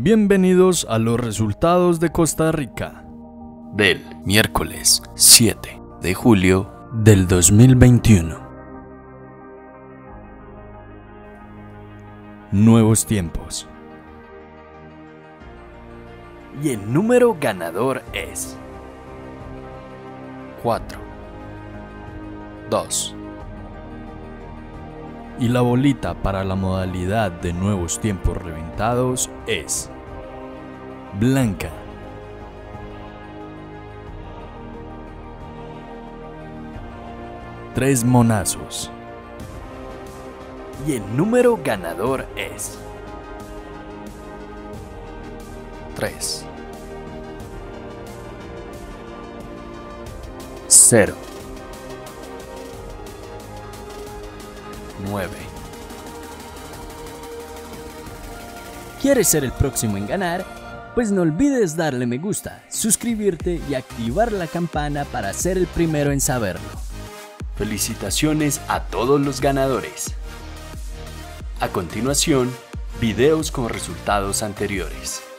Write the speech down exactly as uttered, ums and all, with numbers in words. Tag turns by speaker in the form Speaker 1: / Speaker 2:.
Speaker 1: Bienvenidos a los resultados de Costa Rica del miércoles siete de julio del dos mil veintiuno. Nuevos tiempos. Y el número ganador es cuatro, dos. Y la bolita para la modalidad de nuevos tiempos reventados es blanca. Tres monazos. Y el número ganador es tres, cero, nueve.
Speaker 2: ¿Quieres ser el próximo en ganar? Pues no olvides darle me gusta, suscribirte y activar la campana para ser el primero en saberlo.
Speaker 1: Felicitaciones a todos los ganadores. A continuación, videos con resultados anteriores.